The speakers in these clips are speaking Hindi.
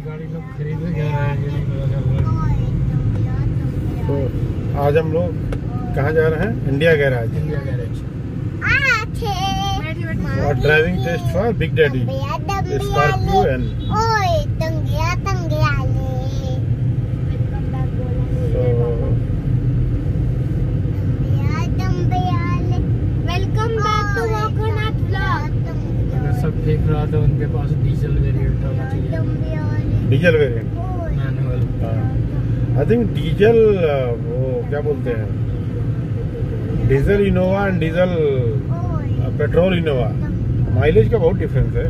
गाड़ी लोग खरीद क्या रहे हैं, ये नहीं पता चल रहा है। तो आज हम लोग कहाँ जा रहे हैं? India garage. India garage. और driving test for big daddy Scorpio and सब देख रहा था, उनके पास डीजल वेरिएंट होना चाहिए। Diesel variant, manual. I think diesel वो क्या बोलते हैं, diesel Innova and diesel petrol Innova mileage का बहुत डिफरेंस है।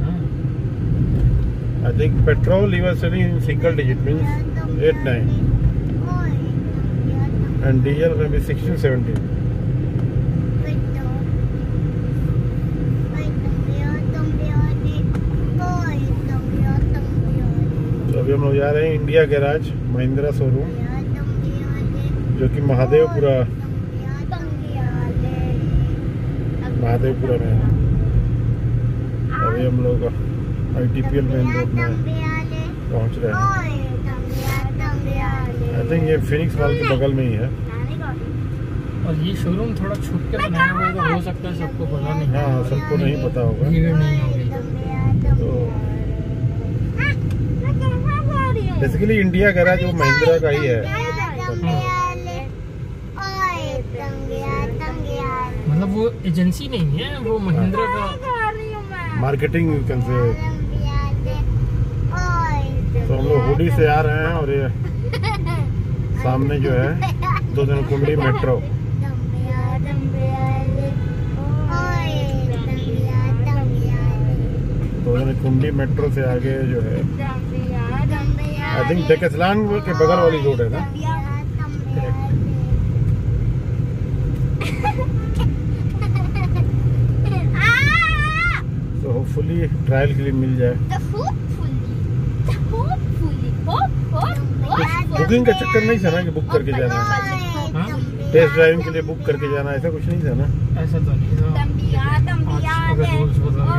I think petrol you are selling in single digit means 8-9 and diesel में भी 16-17। अभी हम लोग जा रहे हैं इंडिया गैराज महिंद्रा शोरूम, जो कि महादेवपुरा में है। अभी हम लोग ITPL मेन रोड में पहुंच रहे हैं। आई थिंक ये फिनिक्स मॉल के बगल में ही है। और ये शोरूम थोड़ा छुप के बनाया हुआ है, तो हो सकता है सबको पता नहीं। हाँ, सबको नहीं पता होगा, भीड़ नहीं होगी। तो बेसिकली इंडिया गैराज वो महिंद्रा का ही है। मतलब वो एजेंसी नहीं है, वो महिंद्रा का मार्केटिंग कैन से। तो हम लोग हुडी से आ रहे हैं और ये सामने जो है 2 दिन कुंडली मेट्रो। कुंडी मेट्रो से आगे जो है आई थिंक डेकेथलॉन के बगल वाली रोड है ना। तो होपफुली ट्रायल के लिए मिल जाए। बुकिंग का चक्कर नहीं था ना कि बुक करके जाना है, टेस्ट ड्राइविंग के लिए बुक करके जाना, ऐसा कुछ नहीं था ना। ऐसा तो नहीं था। अगर रूल्स बदल गए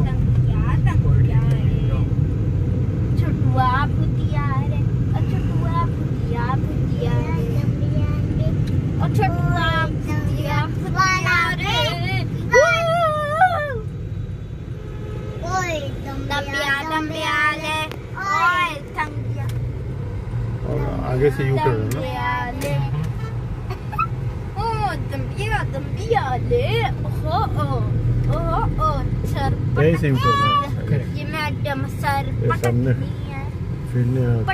और आगे से यू टर्न है ना, यहीं से यू टर्न है। ये मैडम सर सामने फिर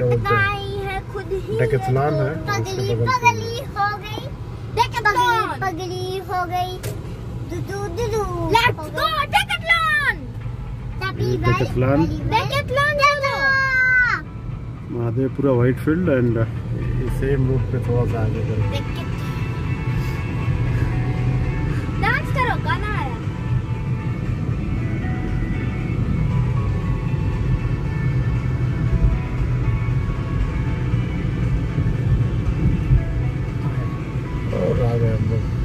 डेकेथलॉन है, पगली हो गई, पगली हो गई। Let's go Decathlon. Mahadevapura Whitefield and same route पे थोड़ा सा आगे करो। डांस करो, गाना आया। और आ गए हम लोग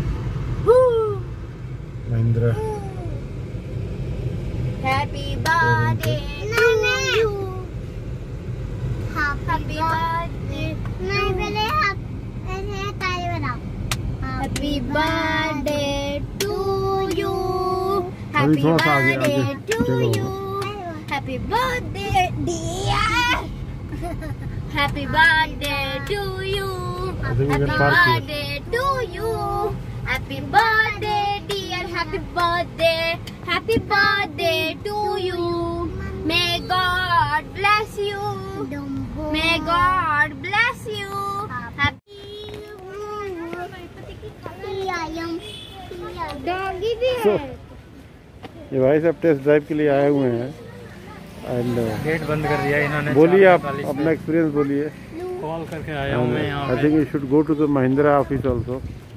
Mahindra. Happy birthday to you, happy birthday. नहीं पहले ऐसे ताली बजाओ। Happy birthday to you, happy birthday to you, happy birthday dear, happy birthday to you, happy birthday to you, happy birthday dear, happy birthday to you. May God bless you, may God bless you. ये भाई सब टेस्ट ड्राइव के लिए आए हुए हैं एंड गेट बंद कर दिया इन्होंने। बोलिए आप अपना एक्सपीरियंस बोलिए। कॉल करके आया हूँ मैं यहाँ। I think you should go to the Mahindra office also.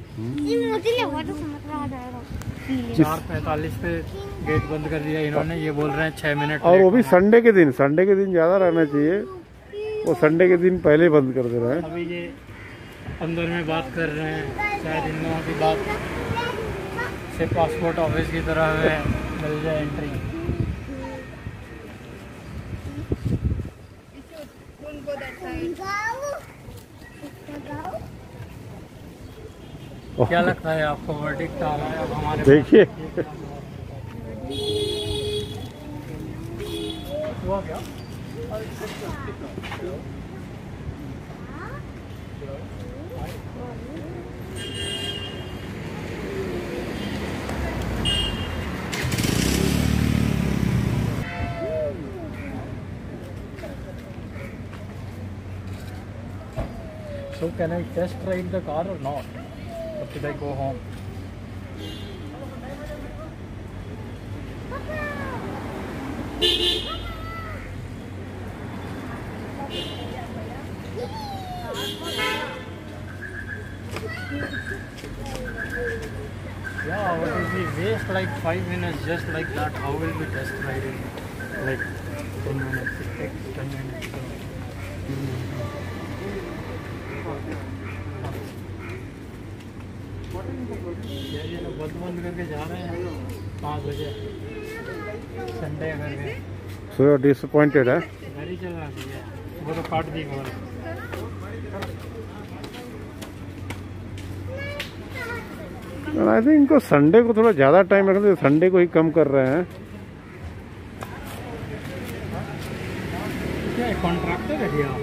4:45 पे गेट बंद कर दिया इन्होंने, ये बोल रहे हैं 6 मिनट। और वो भी संडे के दिन ज्यादा रहना चाहिए, वो संडे के दिन पहले बंद कर दे रहे हैं। अभी ये अंदर में बात कर रहे हैं, शायद इन लोगों की बात से पासपोर्ट ऑफिस की तरह हमें मिल जाए entry. Don't go that side. क्या लगता है आपको वर्डिक्ट आ रहा है अब हमारे देखिए हुआ क्या? So can I test drive the car or not? Or should I go home? Yeah, but if we waste like 5 minutes just like that, how will we test ride it? Like 10 minutes, it takes 10 minutes. ये लोग बंद करके जा रहे हैं 5 बजे संडे करके। So you're disappointed, huh? गाड़ी चल रही है वो तो काट दी कॉल। आई थिंक इनको संडे को थोड़ा ज़्यादा टाइम रखते, संडे को ही कम कर रहे हैं। क्या कॉन्ट्रैक्टर है क्या?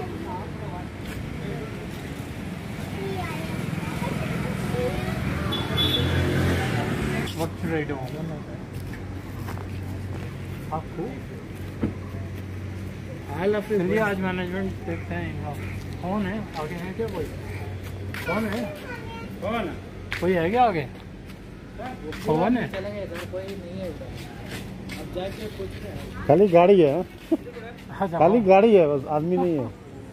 What should I do? आपको चलिए आज मैनेजमेंट देखते हैं इनका। कौन है आगे? है क्या कोई? कौन है? कोई है क्या आगे? कौन है? खाली गाड़ी है, खाली गाड़ी है, बस आदमी नहीं है।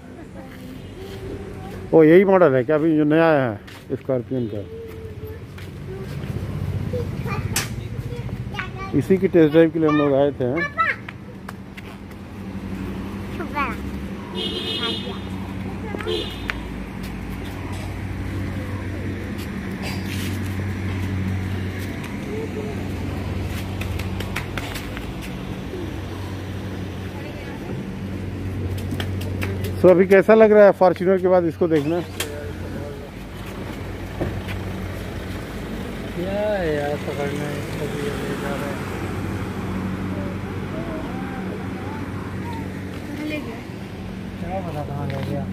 वो यही मॉडल है क्या अभी जो नया है स्कॉर्पियन का? इसी की टेस्ट ड्राइव के लिए हम लोग आए थे। तो अभी कैसा लग रहा है फॉर्च्यूनर के बाद इसको देखना? क्या है यार पकड़ना इसको भी ले जा रहा है। क्या पता कहाँ ले गया?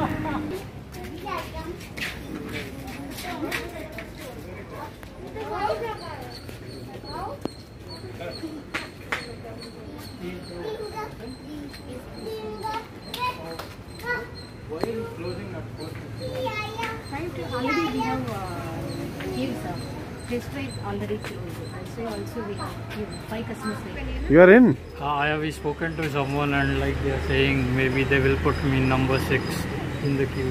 Already we have gives test drive already closed. Also we have 5 customers waiting. You are in? I have spoken to someone and like they are saying maybe they will put me number 6 in the queue.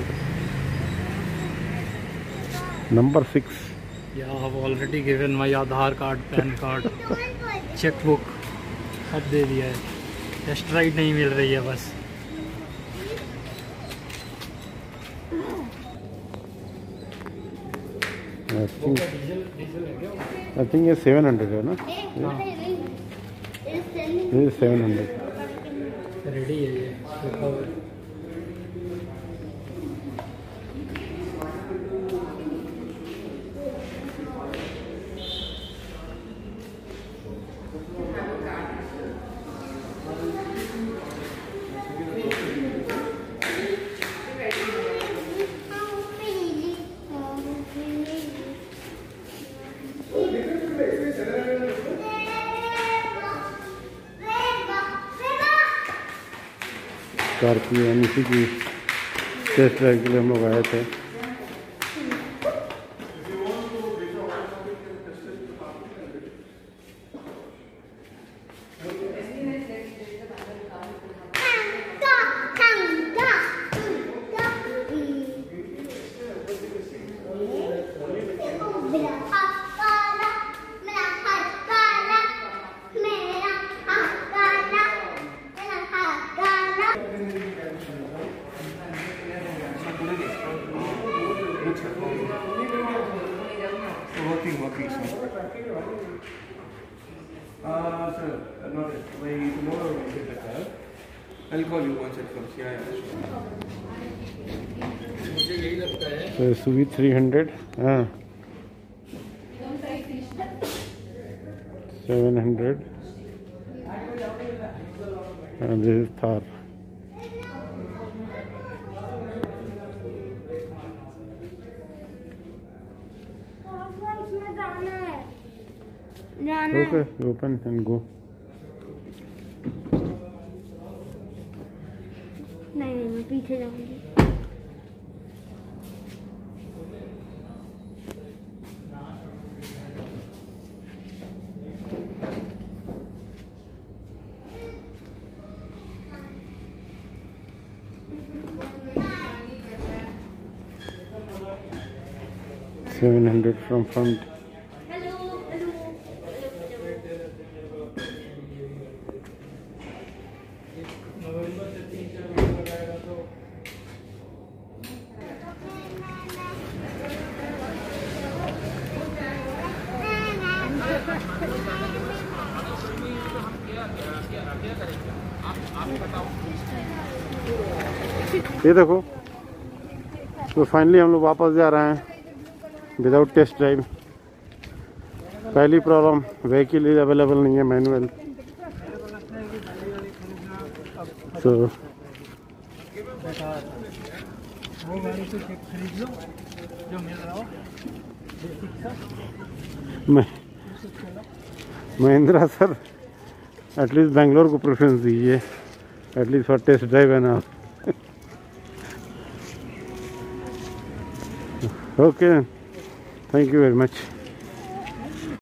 Number 6. Yeah, I have already given my Aadhaar card, PAN card, checkbook सब दे दिया है। टेस्ट राइड नहीं मिल रही है बस। I think ये 700 है ना? ये 700 रेडी है ये। स्कॉर्पियन इसी की टेस्ट ड्राइव के लिए हम लोग आए थे। Working, sir. Sir, not it. Tomorrow we get the car. I'll call you once it comes. Yeah. मुझे यही लगता है So SUV 300, 700, and this is Thar. जाना है। Okay, open and go. नहीं मैं पीछे जाऊंगी। $700 from front. नवंबर से 3-4 महीने लगाएगा तो ये देखो, तो फाइनली हम लोग वापस जा रहे हैं विदाउट टेस्ट ड्राइव। पहली प्रॉब्लम, व्हीकल अवेलेबल नहीं है मैनुअल। तो बेकार वो गाड़ी को खरीद लो जो मिल रहा हो बेसिक सा महिंद्रा सर एटलीस्ट बेंगलोर को प्रेफरेंस दीजिए, एटलीस्ट फॉर टेस्ट ड्राइव है ना। Okay, thank you very much.